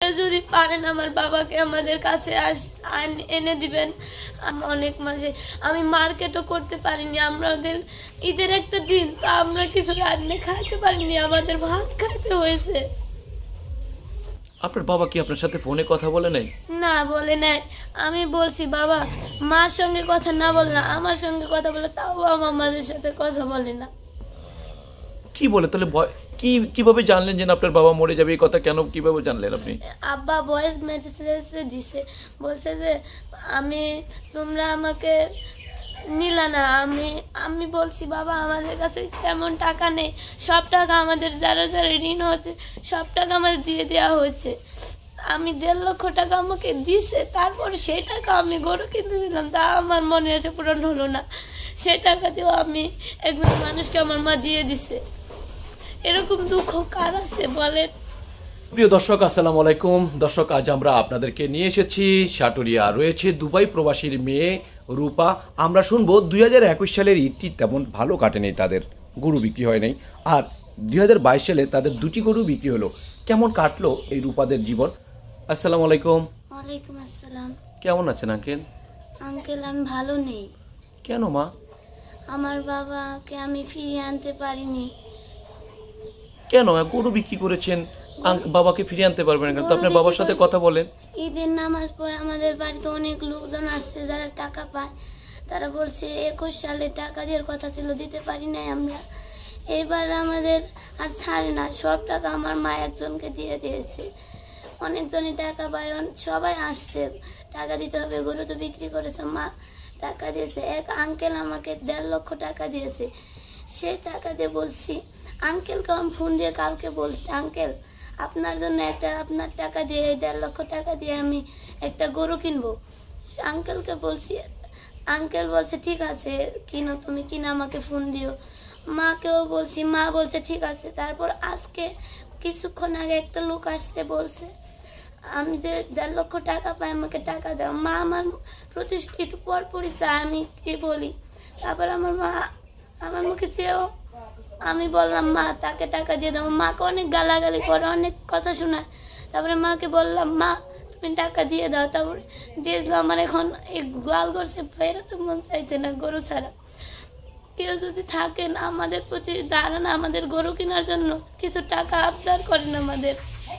যদি পারেন আমার বাবাকে আমাদের কাছে এনে দিবেন। অনেক মাসে আমি মার্কেটও করতে পারিনি, আমাদের ঈদের একটা দিন তা আমরা কিছু রান্না খাইতে পারিনি, আমাদের ভাত খাইতে হয়েছে। আপনার বাবা কি আপনার সাথে ফোনে কথা বলে নাই? না, বলে নাই। আমি বলছি বাবা মার সঙ্গে কথা না বল না, আমার সঙ্গে কথা বলে, তাও আমার মায়ের সাথে কথা বলে না। কি বলে তাহলে? কিভাবে জানলেন যে আপনার বাবা মরে যাবে? এই কথা কেন কিভাবে জানলেন আপনি? আব্বা ভয়েস মেসেজ দিছে, বলছে যে তোমরা আমাকে নিলা না। আমি বলছি বাবা আমাদের কাছে তেমন টাকা নেই, সব টাকা আমাদের যারা যারা ঋণ হচ্ছে সব টাকা আমাদের দিয়ে দেওয়া হয়েছে। আমি 1.5 লক্ষ টাকা আমাকে দিছে, তারপরে সেই টাকা আমি গরু কিনতে দিলাম, তা আমার মনে আছে পূরণ হলো না। সেই টাকা দিয়েও আমি একজন মানুষকে আমার মা দিয়ে দিছে। এরকম দুঃখ কার আছে বলেন? প্রিয় দর্শক, আসসালামু আলাইকুম। দর্শক, আজ আমরা আপনাদেরকে নিয়ে এসেছি সাটুরিয়া। রয়েছে দুবাই প্রবাসীর মেয়ে রূপা। আমরা শুনবো 2021 সালের ঈদটি তেমন ভালো কাটেনি, তাদের গরু বিক্রি হয় নাই। আর 2022 সালে তাদের 2টি গরু বিক্রি হলো। কেমন কাটলো এই রূপাদের জীবন? আসসালামু আলাইকুম। ওয়ালাইকুম আসসালাম। কেমন আছেন আঙ্কেল? আঙ্কেল আমি ভালো নেই। কেন মা? আমার বাবাকে আমি ফিরিয়ে আনতে পারিনি। কেন? গরু বিক্রি করেছেন, বাবাকে ফিরিয়ে আনতে পারবেন না? তো আপনার বাবার সাথে কথা বলেন। ঈদের নামাজ পড়ে আমাদের বাড়িতে অনেক লোকজন আসছে যারা টাকা পায়, তারা বলছে 21 সালে টাকা দেওয়ার কথা ছিল, দিতে পারি নাই আমরা। এবার আমাদের আর ছাড়ে না, সব টাকা আমার মা একজনকে দিয়ে দিয়েছে। অনেকজনই টাকা পায়, সবাই আসছে, টাকা দিতে হবে, গরু তো বিক্রি করেছে, মা টাকা দিয়েছে। এক আঙ্কেল আমাকে 1.5 লক্ষ টাকা দিয়েছে। সেই টাকা দিয়ে বলছি আঙ্কেলকে আমি ফোন দিয়ে কালকে বলছি, আঙ্কেল আপনার জন্য আপনার টাকা দিয়ে 1.5 লক্ষ টাকা দিয়ে আমি একটা গরু কিনবো। আঙ্কেলকে বলছি, আঙ্কেল বলছে ঠিক আছে কিনো, তুমি কিনে আমাকে ফোন দিও। মাকেও বলছি, মা বলছে ঠিক আছে। তারপর আজকে কিছুক্ষণ আগে একটা লোক আসছে, বলছে আমি যে 1.5 লক্ষ টাকা পাই আমাকে টাকা দাও। মা আমার প্রতি একটু পরপরই চায়, আমি কি বলি। তারপর আমার মা আমার মুখে চেয়েও আমি বললাম মা তাকে টাকা দিয়ে দেবো। মাকে অনেক গালাগালি করে, অনেক কথা শোনায়। তারপরে মাকে বললাম মা তুমি টাকা দিয়ে দাও। তারপরে দিয়ে দিল। আমার এখন এই গোয়াল করছে, বেরোতে মন চাইছে না গরু ছাড়া। কেউ যদি থাকেন আমাদের প্রতি দাঁড়ান, আমাদের গরু কেনার জন্য কিছু টাকা আবদার করেন আমাদের।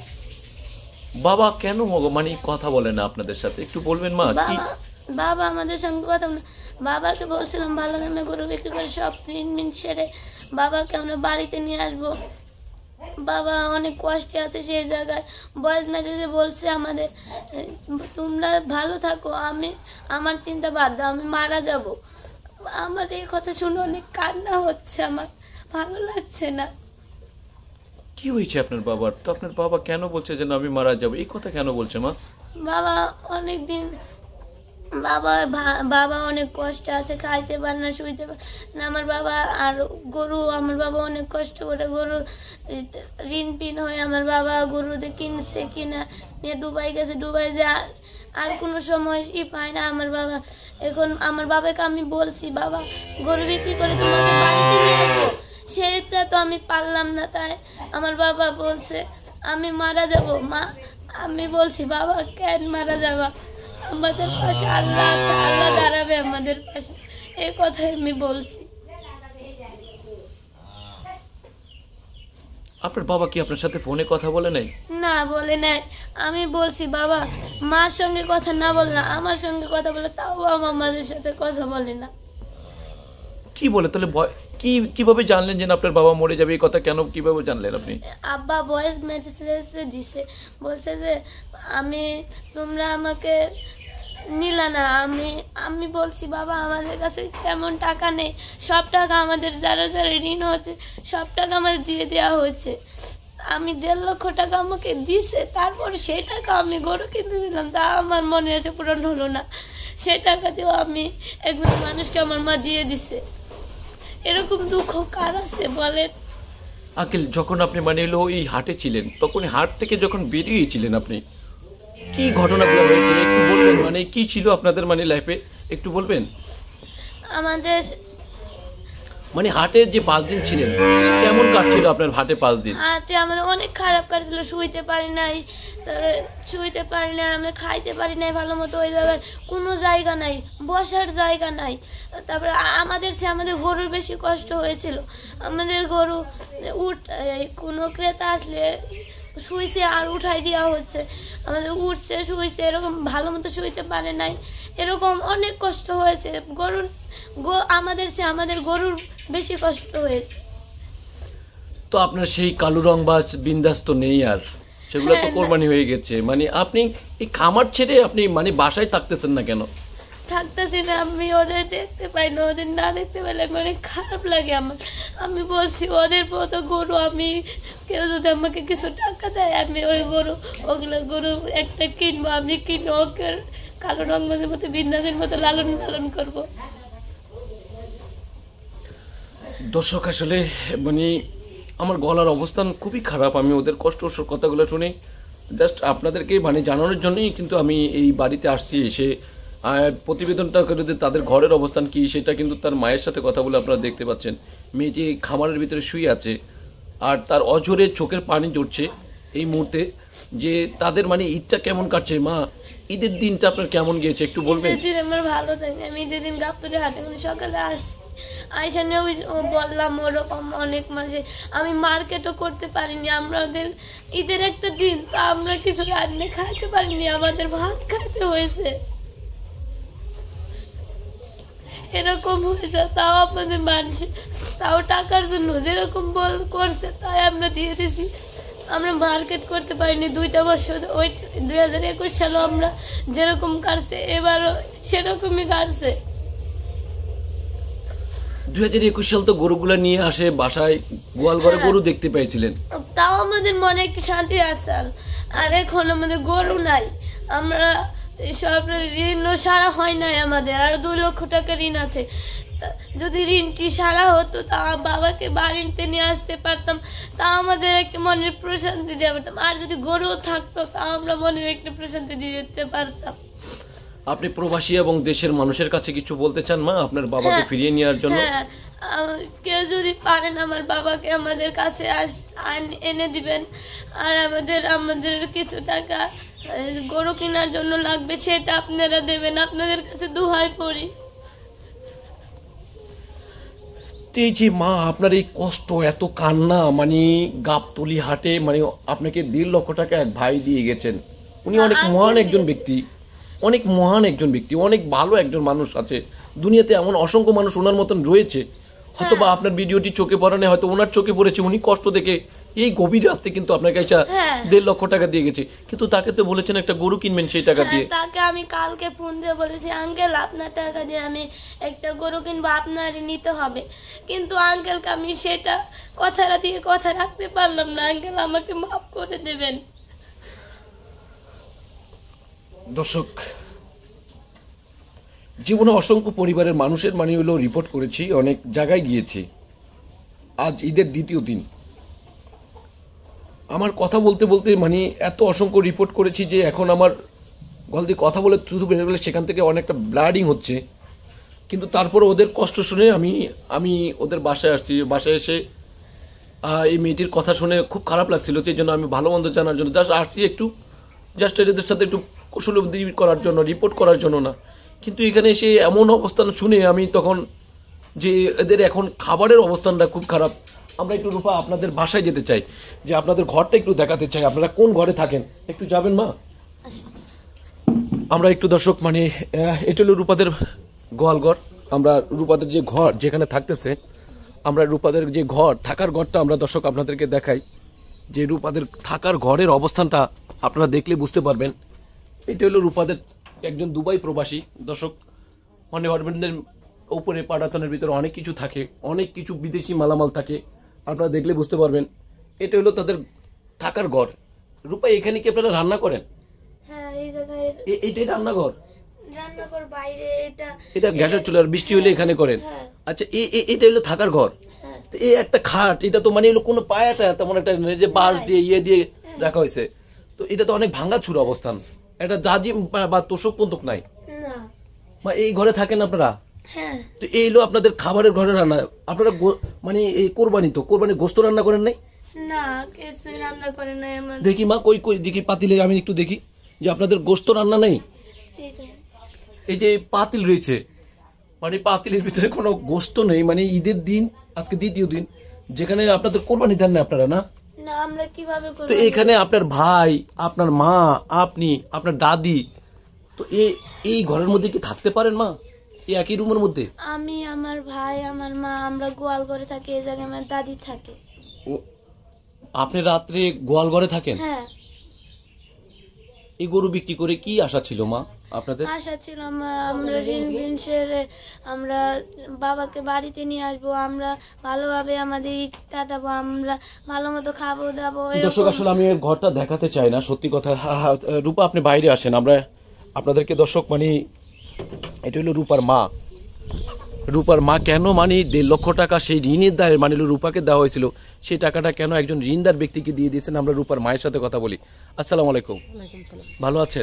বাবা কেন মানে কথা বলে না আপনাদের সাথে? একটু বলবেন মা। বাবা আমাদের সঙ্গে কথা বলে। বাবাকে বলছিলাম ভালো দামে গরু বিক্রি করে সব ঋণ সেরে বাবাকে আমরা বাড়িতে নিয়ে আসবো। বাবা অনেক কষ্টে আছে সেই জায়গায়। ভয়েস মেসেজে বলছে আমাদের তোমরা ভালো থাকো, আমার চিন্তা বাদ দাও, আমি মারা যাব। আমার এই কথা শুনে অনেক কান্না হচ্ছে, আমার ভালো লাগছে না। কি হয়েছে আপনার বাবার? তো আপনার বাবা কেন বলছে যে আমি মারা যাব? এই কথা কেন বলছে মা? বাবা অনেকদিন বাবা অনেক কষ্ট আছে, খাইতে পারে না, শুইতে পারে না আমার বাবা। আর গরু আমার বাবা অনেক কষ্ট করে গরু ঋণ পিন হয়ে আমার বাবা গরু কিনছে, কিনা নিয়ে দুবাই গেছে। দুবাই যে আর কোনো সময় পায় না আমার বাবা। এখন আমার বাবাকে আমি বলছি বাবা গরু বিক্রি করে তোমাকে বাড়িতে নিয়ে আসবো, সেটা তো আমি পারলাম না। তাই আমার বাবা বলছে আমি মারা যাব। মা আমি বলছি বাবা কেন মারা যাবা, আমাদের পাশে আল্লাহ আছে, আল্লাহ দাঁড়াবে আমাদের পাশে, এই কথাই আমি বলছি। আপনার বাবা কি আপনার সাথে ফোনে কথা বলে নাই? না, বলে নাই। আমি বলছি বাবা মার সঙ্গে কথা না বল না, আমার সঙ্গে কথা বলে, তাও আমার মায়ের সাথে কথা বলে না। কি বলে তাহলে? কিভাবে জানলেন যে আপনার বাবা মরে যাবে? এই কথা কেন কিভাবে জানলেন আপনি? আব্বা ভয়েস মেসেজ দিছে, বলছে যে তোমরা আমাকে নিলা না। আমি বলছি বাবা আমাদের কাছে তেমন টাকা নেই, সব টাকা আমাদের যারা যারা ঋণ হচ্ছে সব টাকা আমাদের দিয়ে দেওয়া হয়েছে। আমি 1.5 লক্ষ টাকা আমাকে দিছে, তারপরে সেই টাকা আমি গরু কিনতে দিলাম, তা আমার মনে আছে পূরণ হলো না। সেই টাকা দিয়েও আমি একজন মানুষকে আমার মা দিয়ে দিছে। এরকম দুঃখ কার আছে বলেন? আঙ্কেল যখন আপনি মানে এই হাটে ছিলেন, তখন হাট থেকে যখন বেরিয়েছিলেন আপনি কি ঘটনাগুলো হয়েছে একটু বলবেন? মানে কি ছিল আপনাদের মানে লাইফে একটু বলবেন? আমাদের মানে হাটের যে 5 দিন ছিলেন কেমন কাটছিল আপনার হাটে 5 দিন? হাটে আমার অনেক খারাপ কাটছিল, শুইতে পারি নাই, আমি খাইতে পারি নাই ভালো মতো। ওই জায়গায় কোনো জায়গা নাই, বসার জায়গা নাই। তারপরে আমাদের গরুর বেশি কষ্ট হয়েছিল। আমাদের গরু কোনো ক্রেতা আসলে শুইছে আর উঠাই দেওয়া হচ্ছে, আমাদের উঠছে শুইছে, এরকম ভালো মতো শুইতে পারে নাই, এরকম অনেক কষ্ট হয়েছে। আমাদের গরুর বেশি কষ্ট হয়েছে। তো আপনার সেই কালো রং বা বিন্দাস তো নেই, আর সেগুলো তো কোরবানি হয়ে গেছে। মানে আপনি এই খামার ছেড়ে আপনি মানে বাসায় থাকতেছেন না কেন? থাকতেছি না, আমি ওদের দেখতে পাই না, ওদের না দেখতে পেলে অনেক খারাপ লাগে আমার। আমি বলছি ওদের মতো গরু আমি, কেউ যদি আমাকে কিছু টাকা দেয় আমি ওগুলো গরু একটা কিনবো, আমি কিনে ওকে কালো রঙের মতো বিন্দাসের মতো লালন পালন করবো। দর্শক আসলে মানে আমার গলার অবস্থান খুবই খারাপ। আমি ওদের কষ্ট কথাগুলো শুনে জাস্ট আপনাদেরকে মানে জানানোর জন্যই কিন্তু আমি এই বাড়িতে আসছি। এসে প্রতিবেদনটা করে তাদের ঘরের অবস্থান কি সেটা কিন্তু তার মায়ের সাথে কথা বলে আপনারা দেখতে পাচ্ছেন। মেয়ে যে খামারের ভিতরে শুয়ে আছে আর তার অঝরে চোখের পানি ঝরছে এই মুহূর্তে, যে তাদের মানে ঈদটা কেমন কাটছে। মা, ঈদের দিনটা আপনার কেমন গিয়েছে একটু বলবেন? ঈদের দিন আমার ভালো থাকে। আমি ঈদের দিন গাবতলী হাটে সকালে আসছি, আইসানে বললাম ওরকম অনেক মাঝে আমি মার্কেটও করতে পারিনি। আমাদের ঈদের একটা দিন তা আমরা কিছু রান্না খাইতে পারিনি, আমাদের ভাত খাইতে হয়েছে, এরকম হয়েছে। তাও আপনাদের মানুষ তাও টাকার জন্য যেরকম করছে তাই আমরা দিয়ে দিছি। আমরা মার্কেট করতে পারিনি 2টা বছর, ওই 2021 সালে আমরা যেরকম কাটছে এবারও সেরকমই কাটছে। 2021 সাল তো গরুগুলা নিয়ে আসে বাসায়, গোয়াল ঘরে গরু দেখতে পেয়েছিলেন, তাও আমাদের মনে একটু শান্তি আছে। আর এখন আমাদের গরু নাই, আমরা সব ঋণও সারা হয় নাই আমাদের, আর 2 লক্ষ টাকা ঋণ আছে। যদি ঋণটি সারা হতো তা বাবাকে বাড়িতে নিয়ে আসতে পারতাম, তা আমাদের একটা মনের প্রশান্তি দিতে পারতাম। আর যদি গরু থাকতো তা আমরা মনের একটা প্রশান্তি দিতে পারতাম। আপনি প্রবাসী এবং দেশের মানুষের কাছে কিছু বলতে চান মা আপনার বাবাকে ফিরিয়ে নেওয়ার জন্য? হ্যাঁ, কেউ যদি পারেন আমার বাবাকে আমাদের কাছে এনে দিবেন। আর আমাদের কিছু টাকা গরু কেনার জন্য লাগবে, সেটা আপনারা দেবেন, আপনাদের কাছে দোহাই পড়ি। এই যে মা আপনার এই কষ্ট, এত কান্না, মানে গাবতলী হাটে মানে আপনাকে 1.5 লক্ষ টাকা এক ভাই দিয়ে গেছেন। উনি অনেক মহান একজন ব্যক্তি, অনেক মহান একজন ব্যক্তি, অনেক ভালো একজন মানুষ আছে দুনিয়াতে। এমন অসংখ্য মানুষ ওনার মতন রয়েছে, হয়তো বা আপনার ভিডিওটি চোখে পড়ে না, হয়তো ওনার চোখে পড়েছে। উনি কষ্ট দেখে এই গভীর রাতে কিন্তু আপনার কাছে 1.5 লক্ষ টাকা দিয়ে গেছে, কিন্তু তাকে তো বলেছেন একটা গরু কিনবেন সেই টাকা দিয়ে। তাকে আমি কালকে ফোন দিয়ে বলেছি, আঙ্কেল আপনার টাকা দিয়ে আমি একটা গরু কিনবো, আপনারই নিতে হবে। কিন্তু আঙ্কেলকে আমি সেটা কথা রাখতে পারলাম না। আঙ্কেল আমাকে মাফ করে দেবেন। দর্শক, জীবনে অসংখ্য পরিবারের মানুষের মানে হলো রিপোর্ট করেছি, অনেক জায়গায় গিয়েছি। আজ ঈদের 2য় দিন আমার কথা বলতে বলতে মানে এত অসংখ্য রিপোর্ট করেছি যে এখন আমার গলা দিয়ে কথা বলে শুধু বেরো গেলে সেখান থেকে অনেকটা ব্লাডিং হচ্ছে। কিন্তু তারপরে ওদের কষ্ট শুনে আমি ওদের বাসায় আসছি। বাসায় এসে এই মেয়েটির কথা শুনে খুব খারাপ লাগছিল, সেই জন্য আমি ভালো মন্দ জানার জন্য জাস্ট আসছি, একটু জাস্ট এদের সাথে একটু কুশলবুদ্ধি করার জন্য, রিপোর্ট করার জন্য না। কিন্তু এখানে এসে এমন অবস্থান শুনে আমি তখন যে এদের এখন খাবারের অবস্থানটা খুব খারাপ। আমরা একটু রূপা আপনাদের বাসায় যেতে চাই, যে আপনাদের ঘরটা একটু দেখাতে চাই, আপনারা কোন ঘরে থাকেন একটু যাবেন মা? আমরা একটু দর্শক মানে এটা হলো রূপাদের গোয়ালঘর। আমরা রূপাদের যে ঘর যেখানে থাকতেছে, আমরা রূপাদের যে ঘর থাকার ঘরটা আমরা দর্শক আপনাদেরকে দেখাই, যে রূপাদের থাকার ঘরের অবস্থানটা আপনারা দেখলে বুঝতে পারবেন। এটা হলো রূপাদের একজন দুবাই প্রবাসী। দর্শক মানে অরবিন্দের উপরে পাটাতনের ভিতরে অনেক কিছু থাকে, অনেক কিছু বিদেশি মালামাল থাকে, আপনারা দেখলে বুঝতে পারবেন। এটা হলো তাদের থাকার ঘর। রূপা, এখানে কি আপনারা রান্না করেন? হ্যাঁ, এই জায়গায় এইটাই রান্নাঘর? রান্নাঘর বাইরে, এটা গ্যাসের চুলা, বৃষ্টি হলে এখানে করেন? আচ্ছা, এটা হলো থাকার ঘর। তো এই একটা খাট, এটা তো মানে হলো কোনো পায়াটা তেমন একটা যে বাঁশ দিয়ে দিয়ে রাখা হয়েছে, তো এটা তো অনেক ভাঙাচুর অবস্থান। এটা জাজি বা তোষক পন্তক নাই, বা এই ঘরে থাকেন আপনারা? হ্যাঁ তো এই হলো আপনাদের খাবারের ঘরে রান্না। আপনারা মানে এই কোরবানি গোস্ত রান্না করেন নাই? না, কিছু রান্না করে নাই আমাদের। দেখি মা, কই কই দেখি পাতিলে, আমি একটু দেখি যে আপনাদের গোস্ত রান্না নেই। এই যে পাতিল রয়েছে, মানে পাতিলের ভিতরে কোনো গোস্ত নেই, মানে ঈদের দিন, আজকে দ্বিতীয় দিন, যেখানে আপনাদের কোরবানি দেন না আপনারা, না? না, আমরা কিভাবে করব? তো এখানে আপনার ভাই, আপনার মা, আপনি, আপনার দাদি, তো এই ঘরের মধ্যে কি থাকতে পারেন মা, এই একই রুমের মধ্যে? আমি, আমার ভাই, আমার মা, আমরা গোয়াল ঘরে থাকি। এই জায়গায় আমার দাদি থাকে। ও, আপনি রাত্রে গোয়াল ঘরে থাকেন? হ্যাঁ। এই গরু বিক্রি করে কি আশা ছিল মা আপনাদের? আশা ছিল আমরা ঋণ সেরে আমরা বাবাকে বাড়িতে নিয়ে আসবো, আমরা ভালোভাবে আমাদের ঈদ কাটাবো, আমরা ভালো মতো খাবো দাবো। দর্শক, আসলে আমি এর ঘরটা দেখাতে চাই না, সত্যি কথা। রূপা, আপনি বাইরে আসেন, আমরা আপনাদেরকে, দর্শক, মানে এটা হলো রূপার মা। রূপার মা কেন মানে 1.5 লক্ষ টাকা সেই ঋণের দায়ের, মানে রূপাকে দেওয়া হয়েছিল, সেই টাকাটা কেন একজন ঋণদার ব্যক্তিকে দিয়ে দিয়েছেন? আমরা রূপার মায়ের সাথে কথা বলি। আসসালামু আলাইকুম। ভালো আছেন?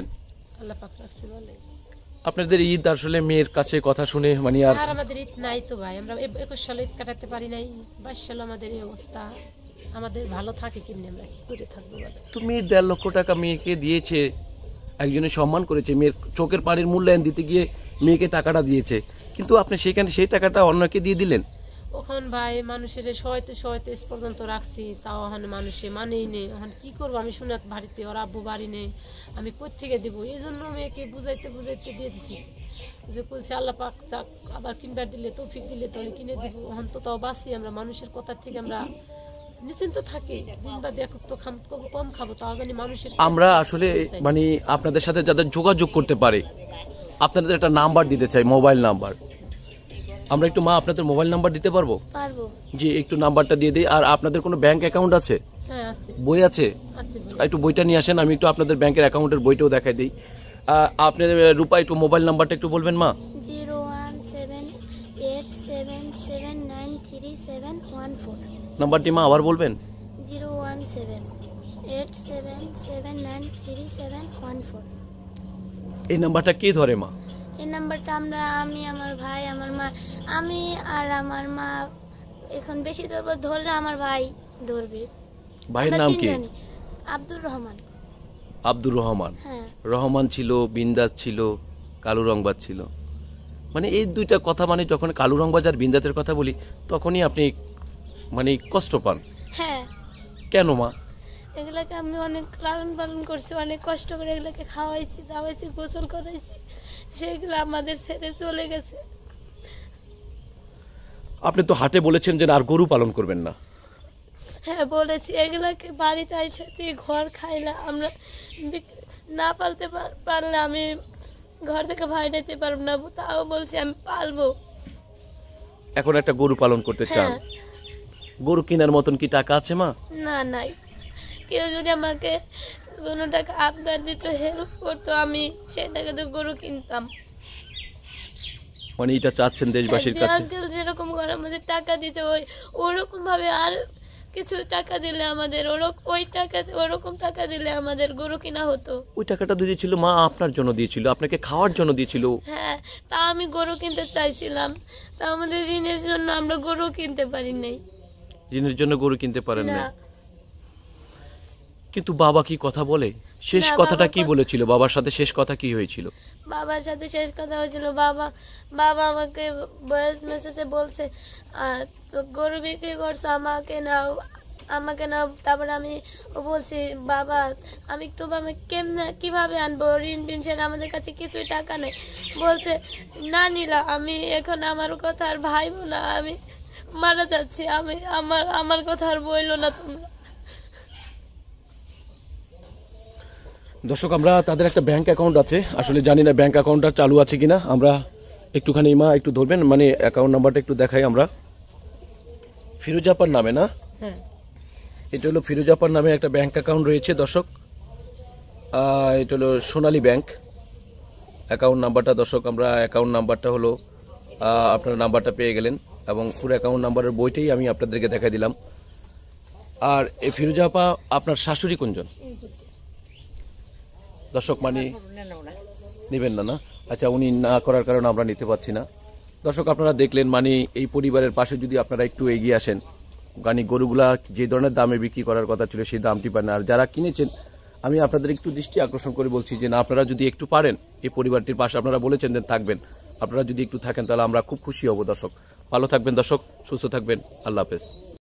আপনাদের ঈদ আসলে মেয়ের কাছে কথা শুনে মানে আর আমাদের ঈদ নাই তো ভাই, আমরা 21 সালে ঈদ কাটাতে পারি নাই, 22 সালে আমাদের এই অবস্থা। আমাদের ভালো থাকে কেমনি, আমরা কি করে থাকবো? তুমি 1.5 লক্ষ টাকা মেয়েকে দিয়েছে, একজনের সম্মান করেছে, মেয়ের চোখের পানির মূল্যায়ন দিতে গিয়ে মেয়েকে টাকাটা দিয়েছে, কিন্তু আপনি সেখানে সেই টাকাটা অন্যকে দিয়ে দিলেন। ওখান ভাই মানুষের সহায়তে পর্যন্ত রাখছি, তাও ওখানে মানুষে মানেই নেই। ওখানে কি করবো? আমি শুনে বাড়িতে, ওর আব্বু বাড়ি নেই, আমি কোত্থেকে দিব? এই জন্য মেয়েকে বুঝাইতে দিয়ে দিছি যে বলছে আল্লাহ পাক আবার কিনবার দিলে, তৌফিক দিলে তাহলে কিনে দিব। ওখান তো তাও বাঁচি আমরা, মানুষের কথা থেকে আমরা নিশ্চিন্ত থাকি। দিন বা দেখো তো কম খাবো, তাও জানি মানুষের। আমরা আসলে মানে আপনাদের সাথে যাদের যোগাযোগ করতে পারে, আপনাদের একটা নাম্বার দিতে চাই, মোবাইল নাম্বার। আমরা একটু মা আপনাদের মোবাইল নাম্বার দিতে পারবো? পারবো। জি, একটু নাম্বারটা দিয়ে দিই। আর আপনাদের কোনো ব্যাংক অ্যাকাউন্ট আছে? হ্যাঁ আছে। বই আছে? একটু বইটা নিয়ে আসেন, আমি একটু আপনাদের ব্যাংকের অ্যাকাউন্টের বইটাও দেখাই দিই। আপনার রূপা, একটু মোবাইল নাম্বারটা একটু বলবেন মা? 01787793714। নাম্বারটি মা আবার বলবেন? 01787793714। এই নাম্বারটা কে ধরে মা? এই নাম্বারটা আমি, আমার ভাই, আমার মা, আমি আর আমার মা এখন বেশি ধরলে আমার ভাই ধরবে। ভাইয়ের নাম কি? আব্দুর রহমান। আব্দুর রহমান। হ্যাঁ। রহমান ছিল, বিন্দাস ছিল, কালু রংবাজ ছিল, মানে এই দুইটা কথা, মানে যখন কালু রংবাজ আর বিন্দাসের কথা বলি তখনই আপনি মানে কষ্ট পান। হ্যাঁ। কেন মা? এগুলাকে আমি অনেক লালন পালন করছি, অনেক কষ্ট করে এগুলাকে খাওয়াইছি, দাওয়াইছি, গোসল করাইছি, সেগুলো আমাদের ছেড়ে চলে গেছে। আপনি তো হাটে বলেছেন যে আর গরু পালন করবেন না। হ্যাঁ বলেছি, এগুলাকে বাড়িতে এসে ঘর খাইলে আমরা না পালতে পারলে আমি ঘর থেকে ভাই নিতে পারবো না, তাও বলছি আমি পালবো। এখন একটা গরু পালন করতে চান? গরু কেনার মতন কি টাকা আছে মা? না, নাই। কেউ যদি আমাকে কোনো টাকা আবদার দিত, হেল্প করতো, আমি সেটাকে তো গরু কিনতাম। মানে এটা চাচ্ছেন দেশবাসীর কাছে? আঙ্কেল যেরকম করে আমাদের টাকা দিতে, ওরকম ভাবে আর কিছু টাকা দিলে আমাদের ওরকম টাকা দিলে আমাদের গরু কিনা হতো। ওই টাকাটা দিয়েছিল মা আপনার জন্য, দিয়েছিল আপনাকে খাওয়ার জন্য দিয়েছিল। হ্যাঁ, তা আমি গরু কিনতে চাইছিলাম, তা আমাদের ঋণের জন্য আমরা গরু কিনতে পারি নাই। ঋণের জন্য গরু কিনতে পারেন না? কিন্তু বাবা কি কথা বলে? শেষ কথাটা কি বলেছিল? বাবার সাথে শেষ কথা কি হয়েছিল? বাবার সাথে শেষ কথা হয়েছিল, বাবা আমাকে ভয়েস মেসেজে বলছে তো গরু বিক্রি করছো, আমাকে নাও। তারপরে আমি বলছি বাবা আমি কিভাবে আনবো, ঋণ সেটা আমাদের কাছে কিছুই টাকা নেই। বলছে না নিলা, আমি এখন আমার কথা আর ভাইবো না, আমি মারা যাচ্ছি, আমি আমার কথা আর বইলো না তোমরা। দর্শক, আমরা তাদের একটা ব্যাংক অ্যাকাউন্ট আছে, আসলে জানি না ব্যাংক অ্যাকাউন্টটা চালু আছে কিনা। আমরা একটুখানি মা একটু ধরবেন, মানে অ্যাকাউন্ট নাম্বারটা একটু দেখাই আমরা। ফিরোজাপার নামে না? হ্যাঁ, এটা হলো ফিরোজাপার নামে একটা ব্যাংক অ্যাকাউন্ট রয়েছে দর্শক। এটা হলো সোনালী ব্যাংক অ্যাকাউন্ট নাম্বারটা। দর্শক, আমরা অ্যাকাউন্ট নাম্বারটা হলো, আপনার নাম্বারটা পেয়ে গেলেন এবং পুরো অ্যাকাউন্ট নাম্বারের বইটাই আমি আপনাদেরকে দেখাই দিলাম। আর এই ফিরোজাপা আপনার শাশুড়ি কোনজন? দর্শক, মানে নেবেন না? না, আচ্ছা, উনি না করার কারণে আমরা নিতে পারছি না। দর্শক আপনারা দেখলেন মানে এই পরিবারের পাশে যদি আপনারা একটু এগিয়ে আসেন, মানে গরুগুলা যে ধরনের দামে বিক্রি করার কথা ছিল সেই দামটি পান না। আর যারা কিনেছেন আমি আপনাদের একটু দৃষ্টি আকর্ষণ করে বলছি যে না, আপনারা যদি একটু পারেন এই পরিবারটির পাশে, আপনারা বলেছেন যে থাকবেন, আপনারা যদি একটু থাকেন তাহলে আমরা খুব খুশি হব। দর্শক ভালো থাকবেন, দর্শক সুস্থ থাকবেন, আল্লাহ হাফেজ।